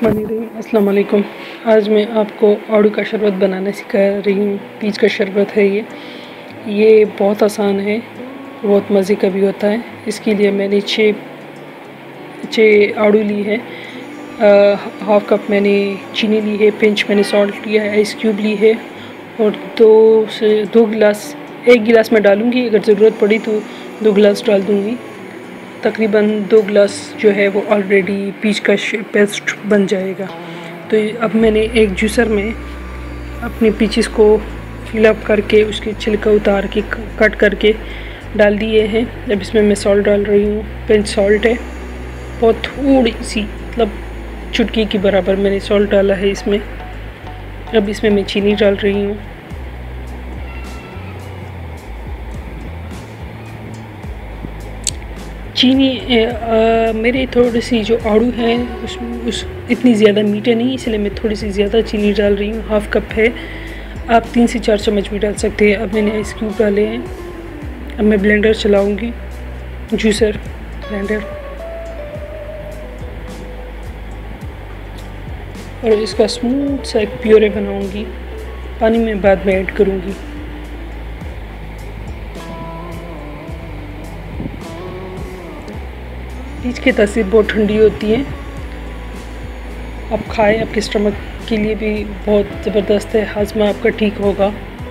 बिस्मिल्लाहिर्रहमानिर्रहीम। अस्सलाम वालेकुम। आज मैं आपको आड़ू का शरबत बनाना सिखा रही हूँ। पीच का शरबत है ये बहुत आसान है, बहुत मज़े का भी होता है। इसके लिए मैंने छः आड़ू ली है, हाफ़ कप मैंने चीनी ली है, पिंच मैंने सॉल्ट लिया है, आइस क्यूब ली है और 2 गिलास, 1 गिलास मैं डालूँगी, अगर ज़रूरत पड़ी तो 2 गिलास डाल दूँगी। तकरीबन 2 गिलास जो है वो ऑलरेडी पीच का पेस्ट बन जाएगा। तो अब मैंने एक जूसर में अपने पीचेस को फिलअप करके उसके छिलका उतार के कट करके डाल दिए हैं। अब इसमें मैं सॉल्ट डाल रही हूँ, पिंच सॉल्ट है, बहुत थोड़ी सी, मतलब चुटकी के बराबर मैंने सॉल्ट डाला है इसमें। अब इसमें मैं चीनी डाल रही हूँ। चीनी मेरे थोड़ी सी जो आड़ू है उस इतनी ज़्यादा मीठे नहीं, इसलिए मैं थोड़ी सी ज़्यादा चीनी डाल रही हूँ। हाफ़ कप है, आप 3 से 4 चम्मच भी डाल सकते हैं। अब मैंने आइस क्यूब डाले हैं। अब मैं ब्लेंडर चलाऊँगी, जूसर ब्लेंडर, और इसका स्मूथ सा एक प्योरे बनाऊँगी। पानी में बाद में ऐड करूँगी। पीच की तासीर बहुत ठंडी होती है, आप खाएं, आपके स्टमक के लिए भी बहुत ज़बरदस्त है, हाजमा आपका ठीक होगा।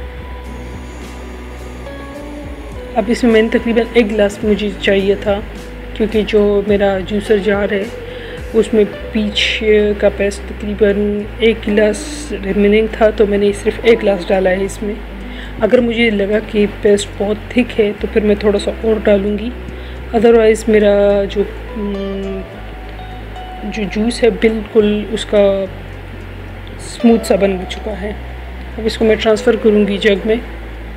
अब इसमें मैंने तकरीबन 1 गिलास मुझे चाहिए था, क्योंकि जो मेरा जूसर जार है उसमें पीच का पेस्ट तकरीबन 1 गिलास रिमेनिंग था, तो मैंने सिर्फ 1 गिलास डाला है इसमें। अगर मुझे लगा कि पेस्ट बहुत थिक है तो फिर मैं थोड़ा सा और डालूँगी, अदरवाइज़ मेरा जो जूस है बिल्कुल उसका स्मूथ सा बन चुका है। अब इसको मैं ट्रांसफ़र करूँगी जग में।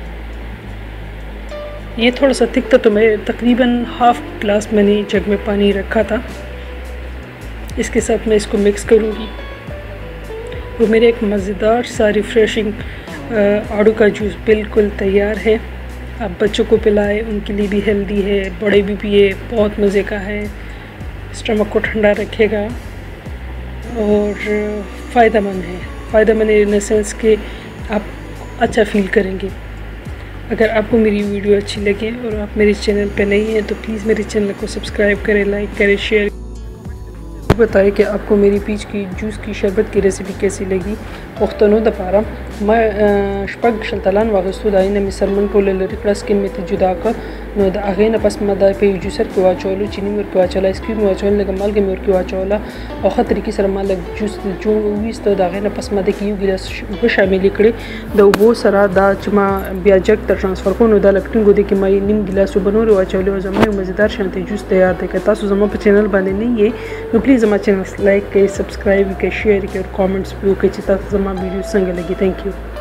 ये थोड़ा सा थिक था, तो मैं तकरीबन हाफ़ गिलास मैंने जग में पानी रखा था। इसके साथ मैं इसको मिक्स करूँगी। वो मेरे एक मज़ेदार सा रिफ़्रेशिंग आड़ू का जूस बिल्कुल तैयार है। आप बच्चों को पिलाएं, उनके लिए भी हेल्दी है, बड़े भी पिए, बहुत मज़े का है, स्टमक को ठंडा रखेगा और फ़ायदेमंद है। फ़ायदेमंद इन द सेंस कि आप अच्छा फ़ील करेंगे। अगर आपको मेरी वीडियो अच्छी लगे और आप मेरे चैनल पे नहीं हैं तो प्लीज़ मेरे चैनल को सब्सक्राइब करें, लाइक करें, शेयर बताएं कि आपको मेरी पीच की जूस की शरबत की रेसिपी कैसी लगी। वक्तनो दपारा मैं शपग शलतलान वागस्तु दाइन में सरमन पोले लरिकड़स के में जुदा का नो द आगे न पस मदा पे जूसर के वाचोलो चीनी में के वाचोला आइसक्रीम वाचोल ने कमाल के में के वाचोला और तरीके से रमा लग जूस जो विस तो दागे न पस मदा की गिलास वो शामिल करे द वो सरा दा चमा ब्याजक तर ट्रांसफर को नो द लकटिंग गोदे के माई निम गिलास बनो रे वाचोले जमा मज़ेदार शांति जूस तैयार थे के तासु जमा पे चैनल बने नहीं है तो प्लीज़ जमा चैनल लाइक के, सब्सक्राइब के, शेयर के और कमेंट्स भी के चिता जमा वीडियो संग लगी। Thank you.